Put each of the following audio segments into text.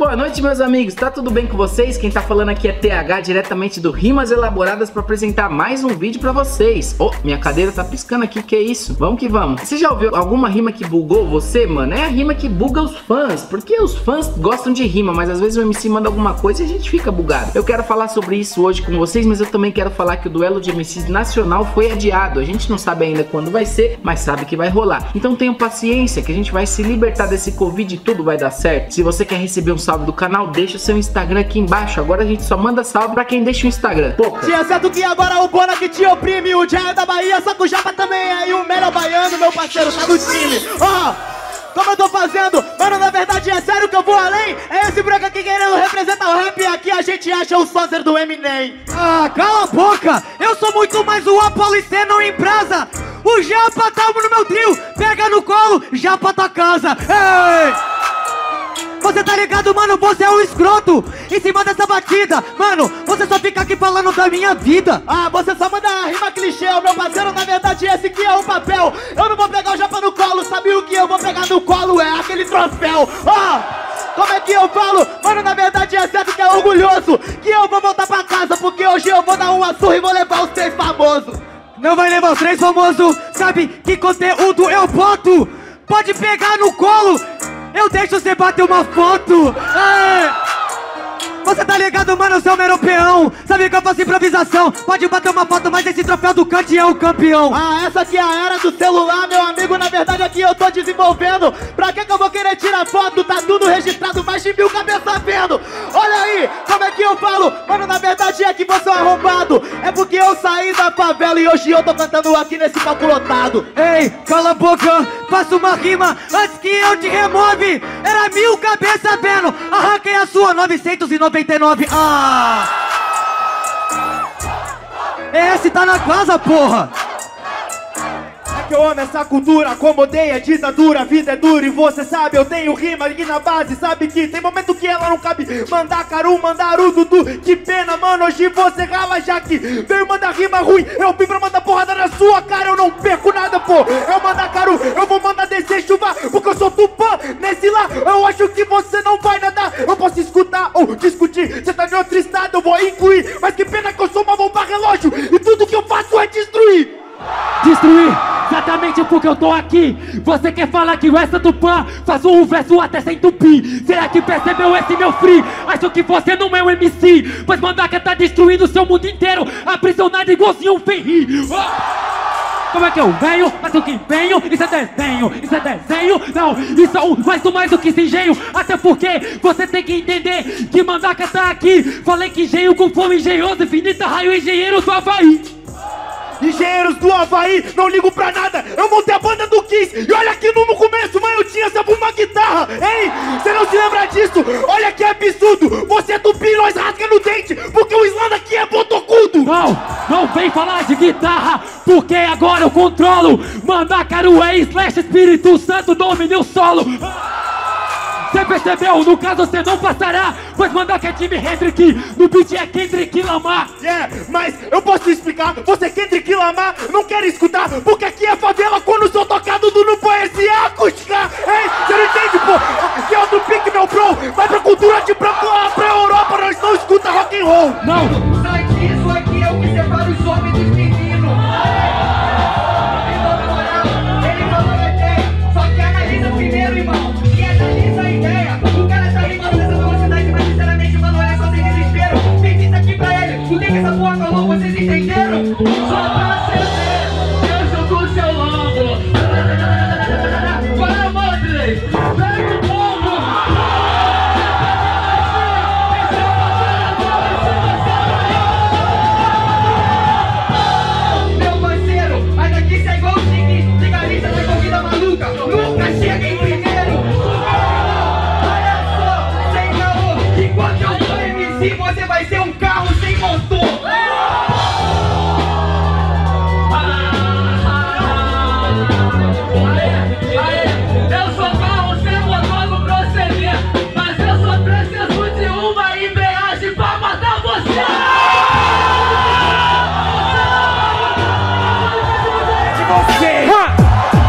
boa noite, meus amigos, tá tudo bem com vocês? Quem tá falando aqui é TH, diretamente do Rimas Elaboradas, pra apresentar mais um vídeo pra vocês. Oh, minha cadeira tá piscando aqui, que é isso? Vamos que vamos. Você já ouviu alguma rima que bugou você, mano? É a rima que buga os fãs, porque os fãs gostam de rima, mas às vezes o MC manda alguma coisa e a gente fica bugado. Eu quero falar sobre isso hoje com vocês, mas eu também quero falar que o duelo de MCs nacional foi adiado. A gente não sabe ainda quando vai ser, mas sabe que vai rolar. Então tenham paciência, que a gente vai se libertar desse Covid e tudo vai dar certo. Se você quer receber um salve do canal, deixa o seu Instagram aqui embaixo. Agora a gente só manda salve pra quem deixa o Instagram. Pouca. Tinha certo que agora o Bona que te oprime, o Jaya da Bahia, só que o Japa também é, e o melhor baiano, meu parceiro, tá no time. Ó, como eu tô fazendo, mano, na verdade é sério que eu vou além. É esse branco aqui querendo representar o rap, e aqui a gente acha o sócer do Eminem. Ah, cala a boca, eu sou muito mais o Apolo e cê não empresa. O Japa tá no meu trio, pega no colo, Japa tua casa. Ei! Você tá ligado, mano, você é um escroto. Em cima dessa batida, mano, você só fica aqui falando da minha vida. Ah, você só manda rima clichê, o meu parceiro, na verdade esse aqui é o papel. Eu não vou pegar o Japa no colo, sabe o que eu vou pegar no colo? É aquele troféu. Ah, como é que eu falo? Mano, na verdade é certo que é orgulhoso, que eu vou voltar pra casa, porque hoje eu vou dar uma surra e vou levar os 3 famosos. Não vai levar os 3 famosos, sabe que conteúdo eu boto. Pode pegar no colo, eu deixo você bater uma foto. Você tá ligado, mano, eu sou um europeão. Sabe que eu faço improvisação. Pode bater uma foto, mas esse troféu do Kant é o campeão. Ah, essa aqui é a era do celular, meu amigo. Na verdade aqui eu tô desenvolvendo. Pra que eu vou querer tirar foto? Tá tudo registrado, mais de 1000 cabeças vendo. Olha aí, como é que eu falo? Mano, na verdade é que você é um arrombado. É porque eu saí da favela e hoje eu tô cantando aqui nesse palco lotado. Ei, cala a boca, faça uma rima antes que eu te remove. Era 1000 cabeças vendo, arranquei a sua 999. Ah! Esse tá na casa, porra! É que eu amo essa cultura, acomodei a ditadura, a vida é dura e você sabe, eu tenho rima aqui na base, sabe que tem momento que ela não cabe. Mandacaru, mandaru, Dudu, que pena, mano, hoje você rala já que veio mandar rima ruim, eu vim pra mandar porrada na sua cara, eu não perco nada, pô. Eu Mandacaru, eu vou mandar descer chuva, porque eu sou Tupã, nesse lá, eu acho que você não vai nadar. Eu posso escutar ou discutir, você tá em outro estado, eu vou incluir, mas que pena que eu sou uma bomba relógio e tudo que eu faço é destruir. Destruir, exatamente porque eu tô aqui. Você quer falar que o essa Tupã faz um verso até sem tupi? Será que percebeu esse meu free? Acho que você não é um MC, pois Mandaca tá destruindo o seu mundo inteiro, aprisionado igualzinho um ferri. Como é que eu venho? Mas o que empenho? Isso é desenho, isso é desenho? Não, isso é mais do que esse engenho. Até porque você tem que entender que Mandaca tá aqui. Falei que engenho com flow engenhoso, infinita raio engenheiro do Havaí. Engenheiros do Havaí, não ligo pra nada. Eu montei a banda do Kiss e olha que no começo, mano, eu tinha só uma guitarra. Ei, você não se lembra disso? Olha que absurdo. Você é tupi, nós rasga no dente, porque o Islanda aqui é botocudo. Não vem falar de guitarra, porque agora eu controlo. Mandacaru é Slash Espírito Santo, domínio solo. Você percebeu? No caso você não passará, pois Mandaca é Jimi Hendrix, no beat é Kendrick Lamar. Mas eu posso te explicar, você Kendrick Lamar não quer escutar, porque aqui é favela quando sou tocado do no poesia acústica. Ei, você não entende, pô? Aqui é outro pique, meu bro. Vai pra cultura de branco lá pra Europa, nós não escuta rock and roll. Não. Sai disso aqui, eu que separo os homens dos meninos. Ele falou só que analisa primeiro, irmão. E analisa a ideia. O cara tá rimando nessa velocidade, mas sinceramente, mano, é só sem desespero. Tem isso aqui pra ele. O que essa porra falou, vocês entenderam? Só pra você ver, eu sou do seu lombo. Para, Madre! Pega o pombo! Meu parceiro, mas daqui você é igual o Tigre. Cigarista da corrida maluca. Nunca chega em primeiro. Olha só, sem caô. Enquanto eu sou MC, você vai ser um carro sem motor. Eu sou carro sem motor no proceder, mas eu sou 300 de uma embreagem pra matar você.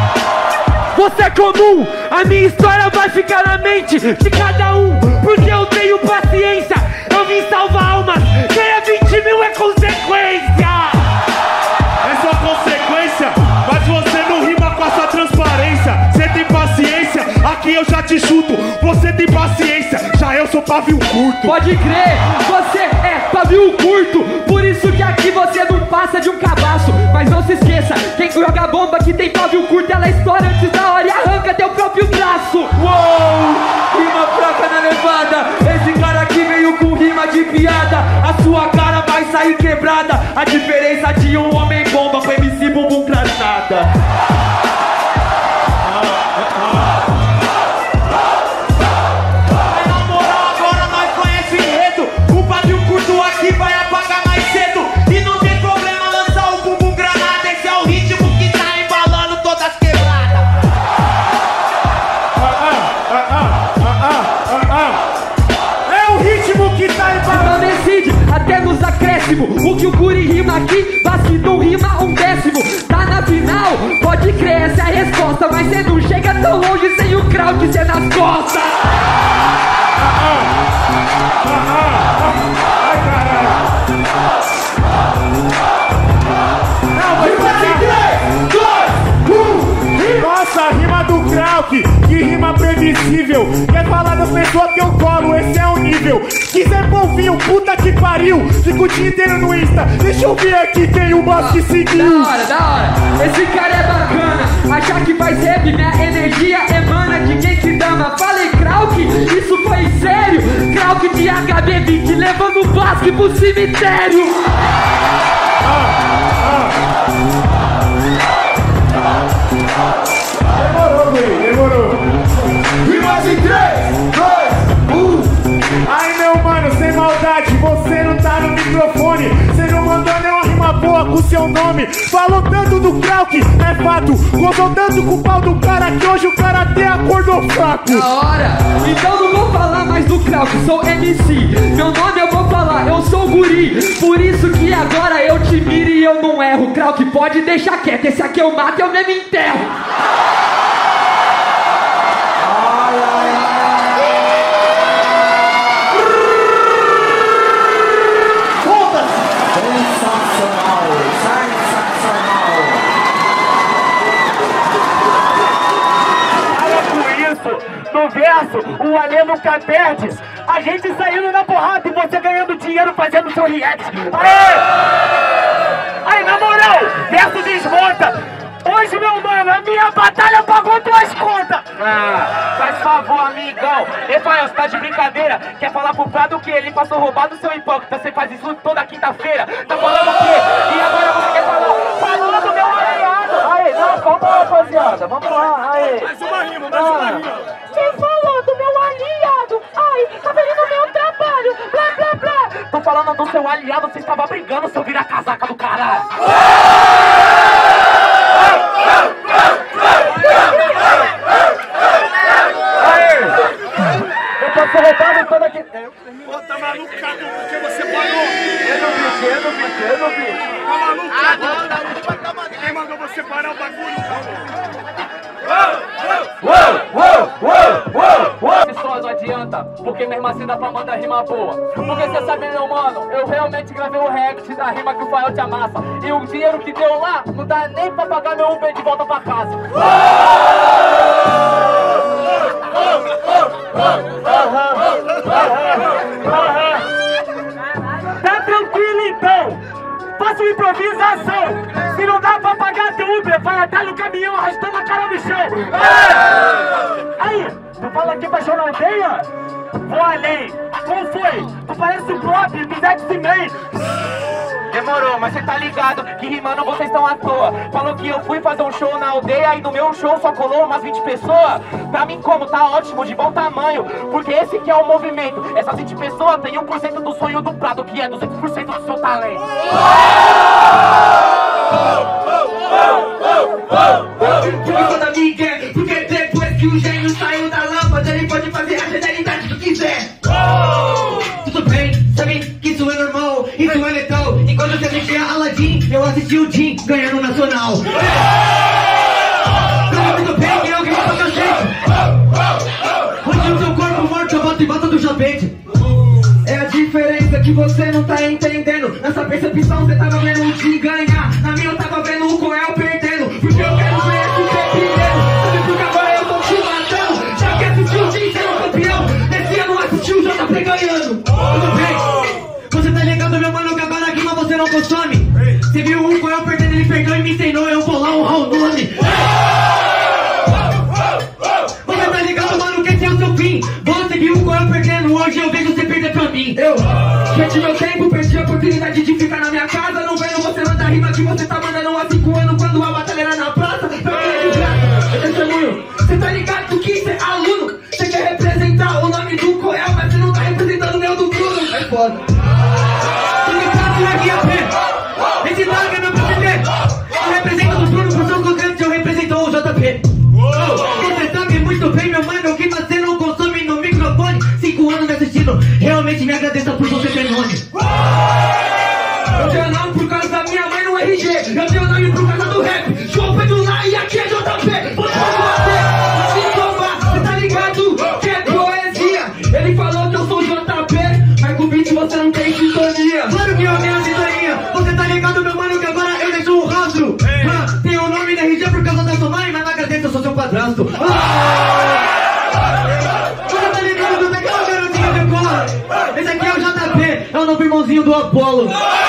Você é comum, a minha história vai ficar na mente de cada um, porque eu paciência, já eu sou pavio curto. Pode crer, você é pavio curto. Por isso que aqui você não passa de um cabaço. Mas não se esqueça, quem joga bomba que tem pavio curto, ela estoura antes da hora e arranca teu próprio braço. Uou, rima fraca na levada. Esse cara aqui veio com rima de piada. A sua cara vai sair quebrada. A diferença de um homem bomba foi MC bumbum crachada. Vai apagar mais cedo e não tem problema lançar o bumbum granada. Esse é o ritmo que tá embalando todas as quebradas. É o ritmo que tá embalando. Então decide, até nos acréscimos. O que o guri rima aqui, vacilo rima um décimo. Tá na final, pode crer, essa é a resposta. Mas cê não chega tão longe sem o crowd ser nas costas. Nossa, rima do Krauk, que rima previsível. Quer falar das pessoas que eu colo, esse é o nível. Quiser polvinho, puta que pariu. Fico o dia inteiro no Insta, deixa eu ver aqui quem o boss que seguiu. Da hora, esse cara é bacana. Achar que faz rap, minha energia emana de quem se dama. Falei Krauk, isso foi sério. Krauk de HB20 levando o basque pro cemitério. Demorou. Rimas em 3, 2, 1. Ai meu mano, sem maldade, você não tá no microfone. Você não mandou nenhuma rima boa com seu nome. Falou tanto do Krauk, é fato. Gozou tanto com o pau do cara que hoje o cara até acordou fraco. Da hora, então não vou falar mais do Krauk, sou MC. Meu nome eu vou falar, eu sou o guri. Por isso que agora eu te miro e eu não erro. Krauk, pode deixar quieto, esse aqui eu mato e eu mesmo enterro. No verso, o Alê nunca perde. A gente saindo na porrada e você ganhando dinheiro fazendo seu react. Aí, na moral, verso desmonta. Hoje, meu mano, a minha batalha pagou tuas contas. Faz favor, amigão. Rafael, você tá de brincadeira? Quer falar pro Prado que ele passou roubado, seu hipócrita? Você faz isso toda quinta-feira. Tá falando o quê? E agora você quer falar? Falou do meu aliado. Aí, não, calma, rapaziada. Vamos lá, aí. Mais uma rima. Quem falou do meu aliado? Ai, tá vendo meu trabalho? Blá, blá, blá. Tô falando do seu aliado, você estava brigando, seu vira-casaca do caralho. Eu tô roubando toda aqui. Pô, tá malucado porque você parou. Eu não vi. Tá maluco? Quem mandou você parar o bagulho? Pessoal, não adianta, porque mesmo assim dá pra mandar rima boa. Porque você sabe, meu mano, eu realmente gravei o react da rima que o Fael te amassa. E o dinheiro que deu lá não dá nem pra pagar meu Uber de volta pra casa. Tá tranquilo então, faça uma improvisação. Se não dá pra pagar teu Uber, vai até no caminhão arrastando a cara no chão. Aí, tu fala que baixou na aldeia? Vou além. Como foi? Tu parece o Blob do X-Men. Demorou, mas cê tá ligado que rimando vocês estão à toa. Falou que eu fui fazer um show na aldeia e no meu show só colou umas 20 pessoas. Pra mim como, tá ótimo, de bom tamanho. Porque esse que é o movimento. Essas 20 pessoas tem 1% do sonho do Prado, que é 200% do seu talento. Porque depois que o gênio saiu da lâmpada, ele pode fazer a genialidade que quiser. Tudo bem, sabe que isso é normal, isso é letal. Enquanto você assistia Aladdin, eu assisti o Jim ganhando o Nacional. Tudo bem, que é o que mata a gente. Onde o seu corpo morto, eu boto em volta do chapete. É a diferença que você não tá entendendo. Nessa percepção você tava vendo o Jim ganhar. Na minha eu tava vendo o Coel perdendo. Porque eu quero ver esse pé primeiro. Sabe por que agora eu tô te matando? Já que assistiu o Jim sendo campeão desse perdendo hoje, eu vejo você perder pra mim. Eu perdi meu tempo, perdi a oportunidade de ficar na minha casa. Não vendo você mandar rima que você tá mandando há 5 anos quando a batalha era na praça. Pra mim é de graça, eu testemunho. Cê tá ligado que cê é aluno? Cê quer representar o nome do Coel, mas cê não tá representando o meu do Bruno. É foda. Esse dog é meu PCD. Eu represento o Bruno, por seu tocante, eu represento o JP. Você sabe muito bem, meu mano, que você não consome no microfone. 5 anos me assistindo, realmente me agradeça por você ter nome. Eu tenho nome por causa da minha mãe no RG. Eu tenho nome por causa do rap. João Pedro lá e aqui é JP. Você tá ligado que é poesia. Ele falou que eu sou JP, mas com o beat você não tem sintonia. Claro que eu tenho sintonia. Você tá ligado, meu mano, que agora eu deixo um rastro. Tem o nome na RG por causa da sua mãe, mas na cadeia eu sou seu padrasto. Você tá ligado que eu tenho aquela garotinha de cola. Esse aqui é o JP, é o novo irmãozinho do Apolo.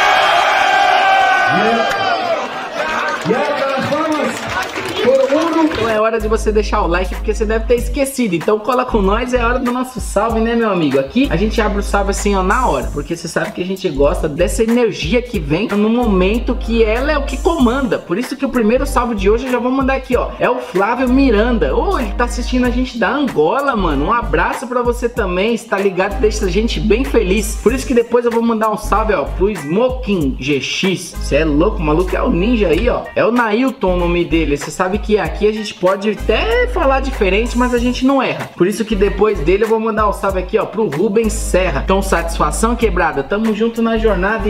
Então é hora de você deixar o like, porque você deve ter esquecido. Então cola com nós, é hora do nosso salve, né, meu amigo? Aqui a gente abre o salve assim, ó, na hora, porque você sabe que a gente gosta dessa energia que vem no momento que ela é o que comanda. Por isso que o primeiro salve de hoje eu já vou mandar aqui, ó, é o Flávio Miranda. Ô, ele tá assistindo a gente da Angola, mano. Um abraço pra você também, está ligado? Deixa a gente bem feliz. Por isso que depois eu vou mandar um salve, ó, pro Smoking GX. Você é louco, maluco, é o ninja aí, ó. É o Nailton o nome dele. Você sabe que aqui a gente pode até falar diferente, mas a gente não erra. Por isso que depois dele eu vou mandar um salve aqui, ó, pro Rubens Serra. Então, satisfação, quebrada. Tamo junto na jornada.